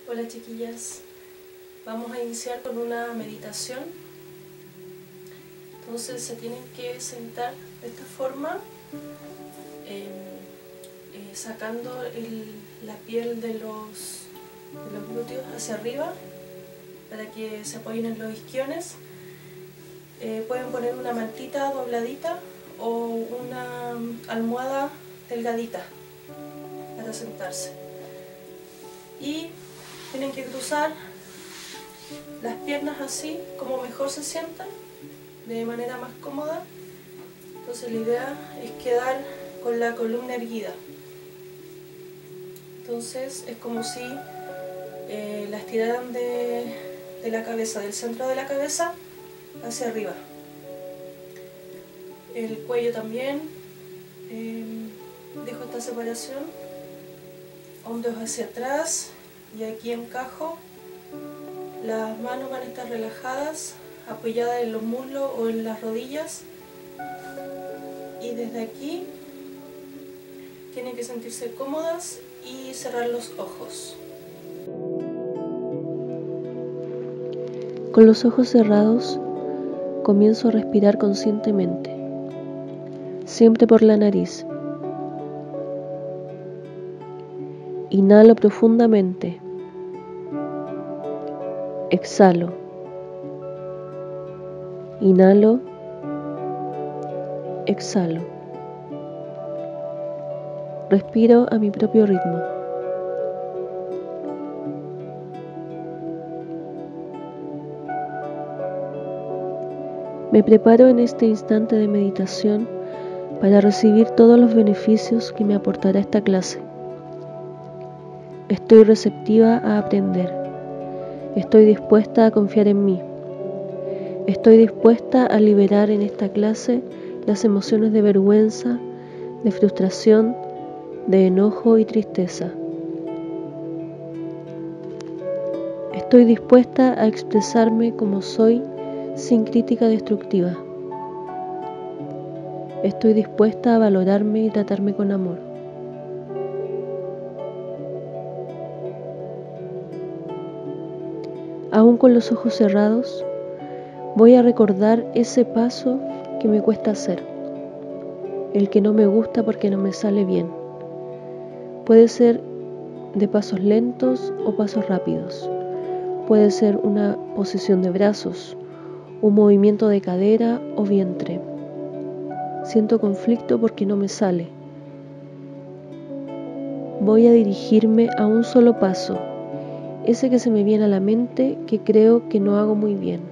Hola chiquillas, vamos a iniciar con una meditación. Entonces se tienen que sentar de esta forma, sacando la piel de los glúteos hacia arriba para que se apoyen en los isquiones. Pueden poner una mantita dobladita o una almohada delgadita para sentarse. Y tienen que cruzar las piernas así como mejor se sientan, de manera más cómoda. Entonces la idea es quedar con la columna erguida. Entonces es como si la estiraran de la cabeza, del centro de la cabeza hacia arriba. El cuello también, dejo esta separación, hombros hacia atrás y aquí encajo. Las manos van a estar relajadas, apoyadas en los muslos o en las rodillas, y desde aquí tienen que sentirse cómodas y cerrar los ojos. Con los ojos cerrados comienzo a respirar conscientemente, siempre por la nariz. Inhalo profundamente. Exhalo. Inhalo. Exhalo. Respiro a mi propio ritmo. Me preparo en este instante de meditación para recibir todos los beneficios que me aportará esta clase. Estoy receptiva a aprender. Estoy dispuesta a confiar en mí. Estoy dispuesta a liberar en esta clase las emociones de vergüenza, de frustración, de enojo y tristeza. Estoy dispuesta a expresarme como soy sin crítica destructiva. Estoy dispuesta a valorarme y tratarme con amor. Aún con los ojos cerrados, voy a recordar ese paso que me cuesta hacer, el que no me gusta porque no me sale bien. Puede ser de pasos lentos o pasos rápidos. Puede ser una posición de brazos, un movimiento de cadera o vientre. Siento conflicto porque no me sale. Voy a dirigirme a un solo paso, ese que se me viene a la mente que creo que no hago muy bien.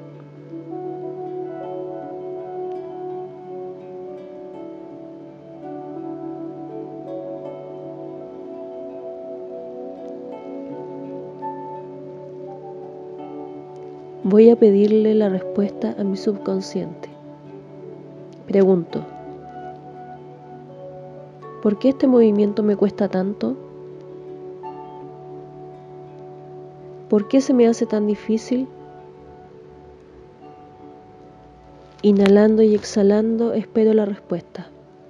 Voy a pedirle la respuesta a mi subconsciente. Pregunto, ¿por qué este movimiento me cuesta tanto? ¿Por qué se me hace tan difícil? Inhalando y exhalando, espero la respuesta.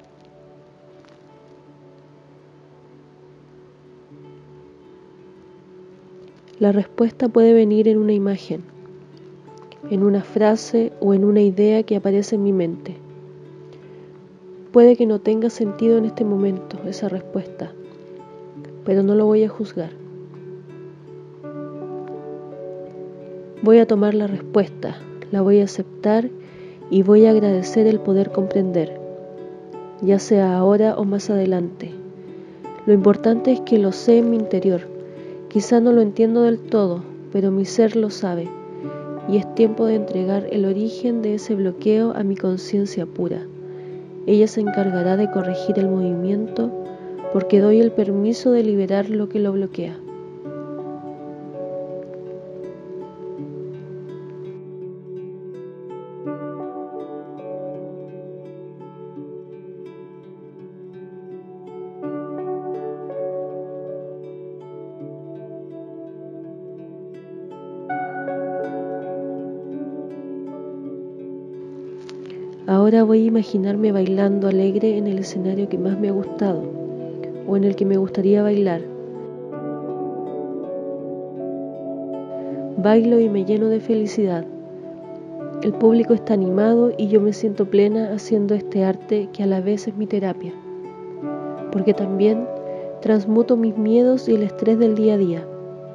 La respuesta puede venir en una imagen, en una frase o en una idea que aparece en mi mente. Puede que no tenga sentido en este momento esa respuesta, pero no lo voy a juzgar. Voy a tomar la respuesta, la voy a aceptar y voy a agradecer el poder comprender, ya sea ahora o más adelante. Lo importante es que lo sé en mi interior. Quizá no lo entiendo del todo, pero mi ser lo sabe, y es tiempo de entregar el origen de ese bloqueo a mi conciencia pura. Ella se encargará de corregir el movimiento porque doy el permiso de liberar lo que lo bloquea. Ahora voy a imaginarme bailando alegre en el escenario que más me ha gustado o en el que me gustaría bailar. Bailo y me lleno de felicidad. El público está animado y yo me siento plena haciendo este arte que a la vez es mi terapia, porque también transmuto mis miedos y el estrés del día a día.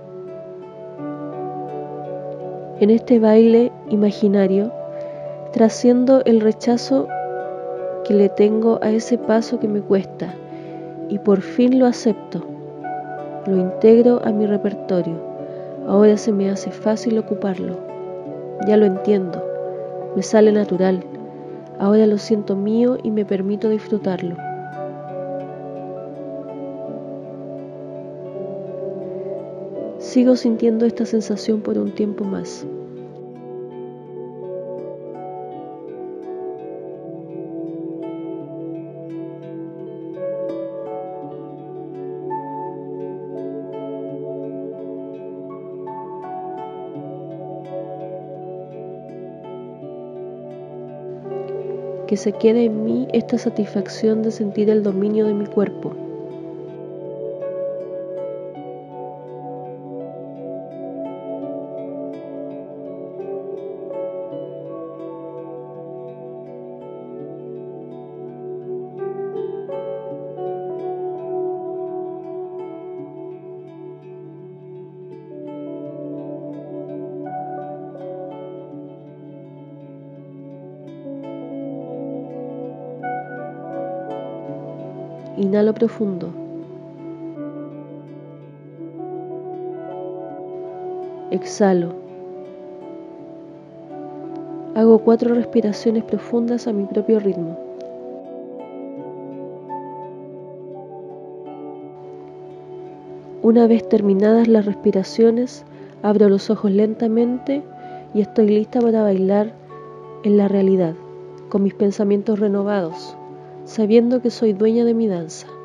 En este baile imaginario, trasciendo el rechazo que le tengo a ese paso que me cuesta y por fin lo acepto. Lo integro a mi repertorio. Ahora se me hace fácil ocuparlo. Ya lo entiendo. Me sale natural. Ahora lo siento mío y me permito disfrutarlo. Sigo sintiendo esta sensación por un tiempo más. Que se quede en mí esta satisfacción de sentir el dominio de mi cuerpo. Inhalo profundo. Exhalo. Hago 4 respiraciones profundas a mi propio ritmo. Una vez terminadas las respiraciones, abro los ojos lentamente y estoy lista para bailar en la realidad, con mis pensamientos renovados, sabiendo que soy dueña de mi danza.